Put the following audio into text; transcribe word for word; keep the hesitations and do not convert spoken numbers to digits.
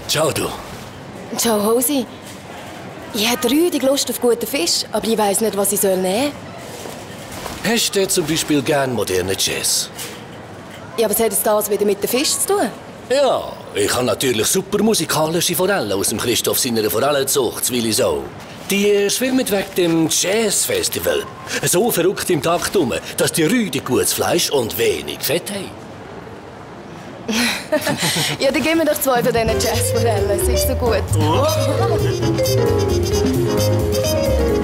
Ciao, du. Ciao, Hosi. Ich hätte rüdig Lust auf guten Fisch, aber ich weiss nicht, was ich nehmen soll. Hast du zum Beispiel gern modernen Jazz? Ja, was hat jetzt das wieder mit dem Fisch zu tun? Ja, ich habe natürlich super musikalische Forellen aus dem Christoph seiner Forellenzucht zu Willisau. Die schwimmen wegen dem Jazzfestival. So verrückt im Takt rum, dass die rüdig gutes Fleisch und wenig Fett haben. Ja, dann geben wir doch zwei von diesen Jazzforellen. Es ist so gut. Oh.